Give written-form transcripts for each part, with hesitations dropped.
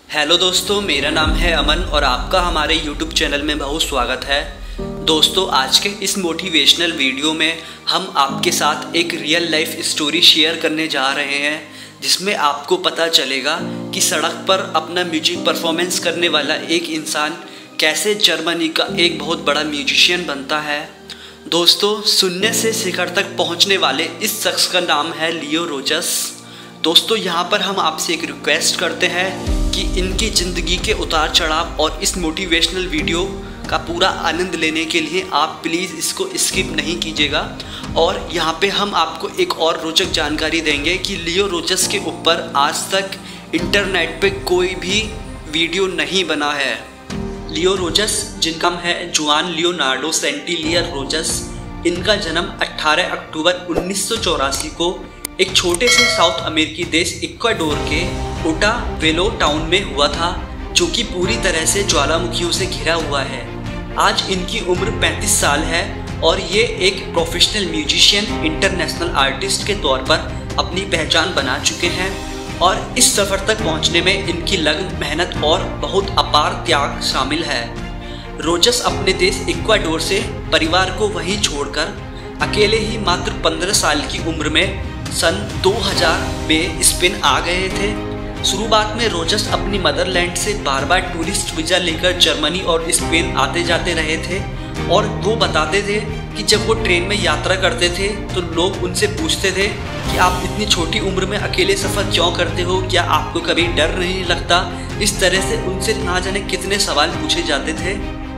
Hello दोस्तों, मेरा नाम है अमन और आपका हमारे यूट्यूब चैनल में बहुत स्वागत है। दोस्तों, आज के इस मोटिवेशनल वीडियो में हम आपके साथ एक रियल लाइफ स्टोरी शेयर करने जा रहे हैं, जिसमें आपको पता चलेगा कि सड़क पर अपना म्यूजिक परफॉर्मेंस करने वाला एक इंसान कैसे जर्मनी का एक बहुत बड़ा म्यूजिशियन बनता है। दोस्तों, शून्य से शिखर तक पहुंचने वाले इस शख्स का नाम है लियो रोजर्स। दोस्तों, यहाँ पर हम आपसे एक रिक्वेस्ट करते हैं कि इनकी ज़िंदगी के उतार चढ़ाव और इस मोटिवेशनल वीडियो का पूरा आनंद लेने के लिए आप प्लीज़ इसको स्किप नहीं कीजिएगा। और यहाँ पे हम आपको एक और रोचक जानकारी देंगे कि लियो रोजर्स के ऊपर आज तक इंटरनेट पे कोई भी वीडियो नहीं बना है। लियो रोजर्स, जिनका नाम है जुआन लियोनार्डो सेंटिलियर रोजर्स, इनका जन्म 18 अक्टूबर 1984 को एक छोटे से साउथ अमेरिकी देश इक्वाडोर के ओटावेलो टाउन में हुआ था, जो कि पूरी तरह से ज्वालामुखियों से घिरा हुआ है। आज इनकी उम्र 35 साल है और ये एक प्रोफेशनल म्यूजिशियन, इंटरनेशनल आर्टिस्ट के तौर पर अपनी पहचान बना चुके हैं। और इस सफ़र तक पहुंचने में इनकी लगन, मेहनत और बहुत अपार त्याग शामिल है। रोजर्स अपने देश इक्वाडोर से परिवार को वहीं छोड़कर अकेले ही मात्र 15 साल की उम्र में सन 2000 में स्पेन आ गए थे। शुरुआत में रोजर्स अपनी मदरलैंड से बार बार टूरिस्ट वीज़ा लेकर जर्मनी और स्पेन आते जाते रहे थे। और वो बताते थे कि जब वो ट्रेन में यात्रा करते थे तो लोग उनसे पूछते थे कि आप इतनी छोटी उम्र में अकेले सफ़र क्यों करते हो, क्या आपको कभी डर नहीं लगता। इस तरह से उनसे ना जाने कितने सवाल पूछे जाते थे।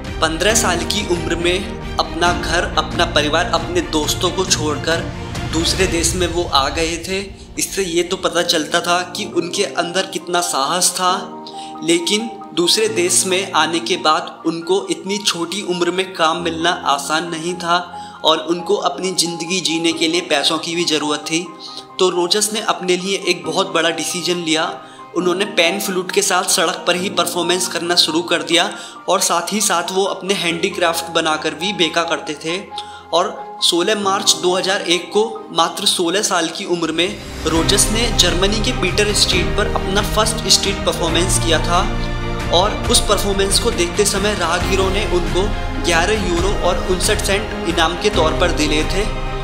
15 साल की उम्र में अपना घर, अपना परिवार, अपने दोस्तों को छोड़कर दूसरे देश में वो आ गए थे। इससे ये तो पता चलता था कि उनके अंदर कितना साहस था। लेकिन दूसरे देश में आने के बाद उनको इतनी छोटी उम्र में काम मिलना आसान नहीं था और उनको अपनी ज़िंदगी जीने के लिए पैसों की भी ज़रूरत थी। तो रोजर्स ने अपने लिए एक बहुत बड़ा डिसीजन लिया। उन्होंने पैन फ्लूट के साथ सड़क पर ही परफॉर्मेंस करना शुरू कर दिया और साथ ही साथ वो अपने हैंडीक्राफ्ट बनाकर भी बेचा करते थे। और 16 मार्च 2001 को मात्र 16 साल की उम्र में रोजर्स ने जर्मनी के पीटर स्ट्रीट पर अपना फर्स्ट स्ट्रीट परफॉर्मेंस किया था। और उस परफॉर्मेंस को देखते समय राहगीरों ने उनको 11 यूरो और 59 सेंट इनाम के तौर पर दिए थे।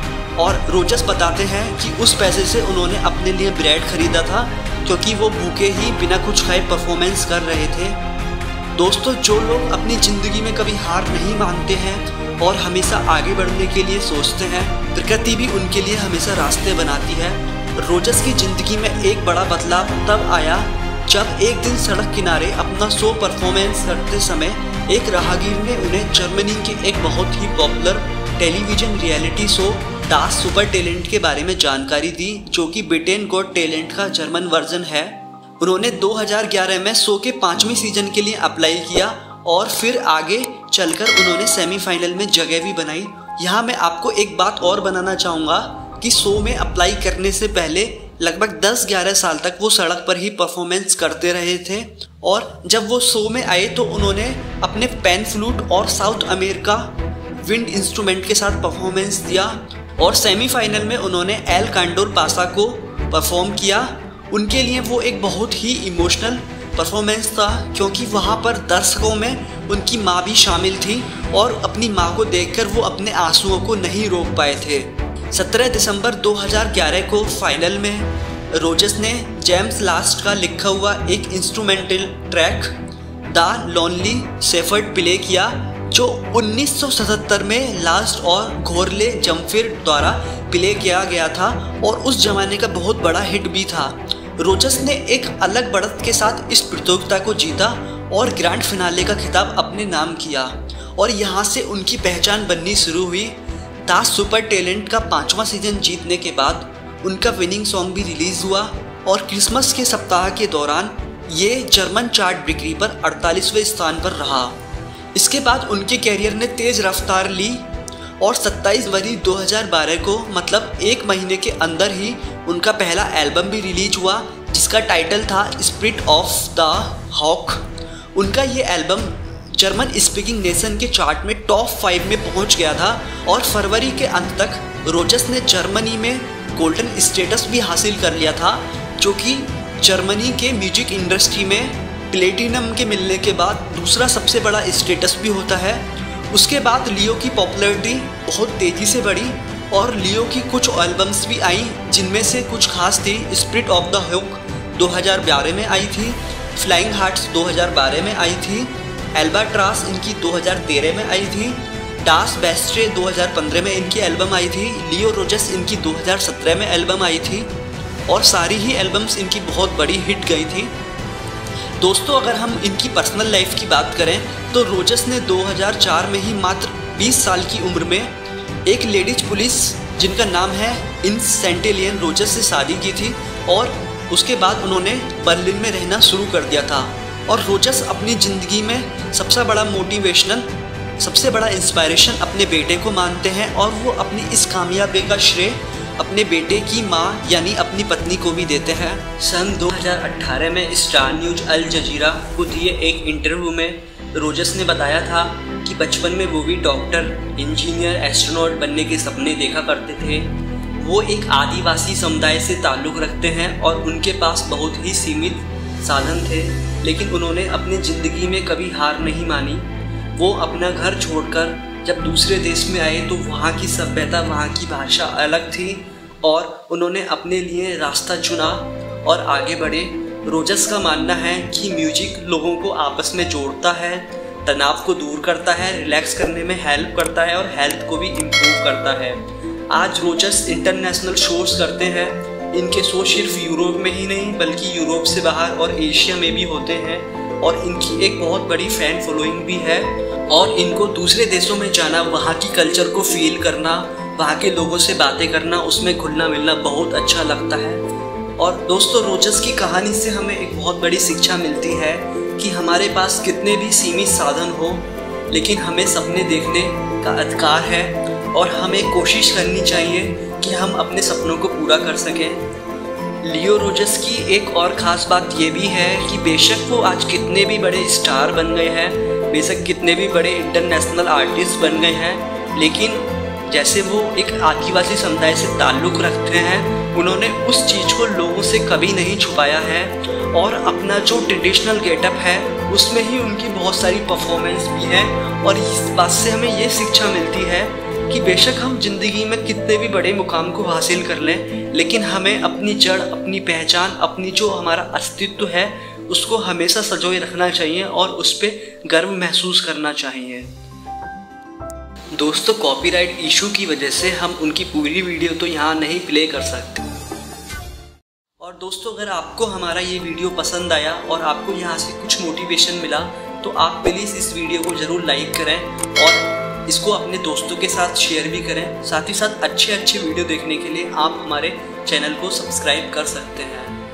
और रोजर्स बताते हैं कि उस पैसे से उन्होंने अपने लिए ब्रेड खरीदा था, क्योंकि वो भूखे ही बिना कुछ खाए परफॉर्मेंस कर रहे थे। दोस्तों, जो लोग अपनी ज़िंदगी में कभी हार नहीं मानते हैं और हमेशा आगे बढ़ने के लिए सोचते हैं, प्रकृति भी उनके लिए हमेशा रास्ते बनाती है। रोजर्स की ज़िंदगी में एक बड़ा बदलाव तब आया जब एक दिन सड़क किनारे अपना शो परफॉर्मेंस करते समय एक राहगीर ने उन्हें जर्मनी के एक बहुत ही popular television reality show Das super talent के बारे में जानकारी दी, जो कि ब्रिटेन गॉट टैलेंट का जर्मन वर्जन है। उन्होंने 2011 में शो के 5वें सीजन के लिए अप्लाई किया और फिर आगे चलकर उन्होंने सेमीफाइनल में जगह भी बनाई। यहाँ मैं आपको एक बात और बनाना चाहूँगा कि शो में अप्लाई करने से पहले लगभग 10-11 साल तक वो सड़क पर ही परफॉर्मेंस करते रहे थे। और जब वो शो में आए तो उन्होंने अपने पैन फ्लूट और साउथ अमेरिका विंड इंस्ट्रूमेंट के साथ परफॉर्मेंस दिया और सेमीफाइनल में उन्होंने एल कांडोर पासा को परफॉर्म किया। उनके लिए वो एक बहुत ही इमोशनल परफॉर्मेंस था, क्योंकि वहाँ पर दर्शकों में उनकी माँ भी शामिल थी और अपनी माँ को देखकर वो अपने आंसुओं को नहीं रोक पाए थे। 17 दिसंबर 2011 को फाइनल में रोजर्स ने जेम्स लास्ट का लिखा हुआ एक instrumental track the lonely shepherd play किया, जो 1977 में लास्ट और घोरले जम्फिर द्वारा प्ले किया गया था और उस जमाने का बहुत बड़ा हिट भी था। रोजर्स ने एक अलग बढ़त के साथ इस प्रतियोगिता को जीता और ग्रैंड फिनाले का खिताब अपने नाम किया और यहाँ से उनकी पहचान बननी शुरू हुई। डास सुपर टैलेंट का 5वां सीजन जीतने के बाद उनका विनिंग सॉन्ग भी रिलीज़ हुआ और क्रिसमस के सप्ताह के दौरान ये जर्मन चार्ट बिक्री पर 48वें स्थान पर रहा। इसके बाद उनके कैरियर ने तेज़ रफ्तार ली और 27 जनवरी 2012 को, मतलब एक महीने के अंदर ही, उनका पहला एल्बम भी रिलीज हुआ, जिसका टाइटल था स्पिरिट ऑफ द हॉक। उनका ये एल्बम जर्मन स्पीकिंग नेशन के चार्ट में टॉप 5 में पहुंच गया था और फरवरी के अंत तक रोजर्स ने जर्मनी में गोल्डन स्टेटस भी हासिल कर लिया था, जो कि जर्मनी के म्यूजिक इंडस्ट्री में प्लेटिनम के मिलने के बाद दूसरा सबसे बड़ा स्टेटस भी होता है। उसके बाद लियो की पॉपुलैरिटी बहुत तेज़ी से बढ़ी और लियो की कुछ एल्बम्स भी आई, जिनमें से कुछ खास थी। स्पिरिट ऑफ द हुक 2012 में आई थी, फ्लाइंग हार्ट्स 2012 में आई थी, एल्बाट्रॉस इनकी 2013 में आई थी, डास बेस्ट्रे 2015 में इनकी एल्बम आई थी, लियो रोजस इनकी 2017 में एल्बम आई थी और सारी ही एल्बम्स इनकी बहुत बड़ी हिट गई थी। दोस्तों अगर हम इनकी पर्सनल लाइफ की बात करें तो रोजस ने 2004 में ही मात्र 20 साल की उम्र में एक लेडीज पुलिस जिनका नाम है इन सेंटेलियन रोजस से शादी की थी और उसके बाद उन्होंने बर्लिन में रहना शुरू कर दिया था। और रोजस अपनी ज़िंदगी में सबसे बड़ा मोटिवेशनल, सबसे बड़ा इंस्पायरेशन अपने बेटे को मानते हैं और वो अपनी इस कामयाबी का श्रेय अपने बेटे की मां यानी अपनी पत्नी को भी देते हैं। सन 2018 में स्टार न्यूज अल जजीरा को दिए एक इंटरव्यू में रोजस ने बताया था कि बचपन में वो भी डॉक्टर, इंजीनियर, एस्ट्रोनॉट बनने के सपने देखा करते थे। वो एक आदिवासी समुदाय से ताल्लुक़ रखते हैं और उनके पास बहुत ही सीमित साधन थे, लेकिन उन्होंने अपनी ज़िंदगी में कभी हार नहीं मानी। वो अपना घर छोड़कर जब दूसरे देश में आए तो वहाँ की सभ्यता, वहाँ की भाषा अलग थी और उन्होंने अपने लिए रास्ता चुना और आगे बढ़े। रोजस का मानना है कि म्यूजिक लोगों को आपस में जोड़ता है, तनाव को दूर करता है, रिलैक्स करने में हेल्प करता है और हेल्थ को भी इम्प्रूव करता है। आज रोजस इंटरनेशनल शोज करते हैं। इनके शो सिर्फ यूरोप में ही नहीं बल्कि यूरोप से बाहर और एशिया में भी होते हैं और इनकी एक बहुत बड़ी फ़ैन फॉलोइंग भी है। और इनको दूसरे देशों में जाना, वहाँ की कल्चर को फील करना, वहाँ के लोगों से बातें करना, उसमें घुलना मिलना बहुत अच्छा लगता है। और दोस्तों रोजस की कहानी से हमें एक बहुत बड़ी शिक्षा मिलती है कि हमारे पास कितने भी सीमित साधन हो, लेकिन हमें सपने देखने का अधिकार है और हमें कोशिश करनी चाहिए कि हम अपने सपनों को पूरा कर सकें। लियो रोजस की एक और ख़ास बात ये भी है कि बेशक वो आज कितने भी बड़े स्टार बन गए हैं, बेशक कितने भी बड़े इंटरनेशनल आर्टिस्ट बन गए हैं, लेकिन जैसे वो एक आदिवासी समुदाय से ताल्लुक़ रखते हैं, उन्होंने उस चीज़ को लोगों से कभी नहीं छुपाया है और अपना जो ट्रेडिशनल गेटअप है उसमें ही उनकी बहुत सारी परफॉर्मेंस भी है। और इस बात से हमें ये शिक्षा मिलती है कि बेशक हम जिंदगी में कितने भी बड़े मुकाम को हासिल कर लें, लेकिन हमें अपनी जड़, अपनी पहचान, अपनी जो हमारा अस्तित्व है उसको हमेशा संजोए रखना चाहिए और उस पर गर्व महसूस करना चाहिए। दोस्तों कॉपीराइट इशू की वजह से हम उनकी पूरी वीडियो तो यहाँ नहीं प्ले कर सकते। और दोस्तों अगर आपको हमारा ये वीडियो पसंद आया और आपको यहाँ से कुछ मोटिवेशन मिला तो आप प्लीज़ इस वीडियो को ज़रूर लाइक करें और इसको अपने दोस्तों के साथ शेयर भी करें। साथ ही साथ अच्छे वीडियो देखने के लिए आप हमारे चैनल को सब्सक्राइब कर सकते हैं।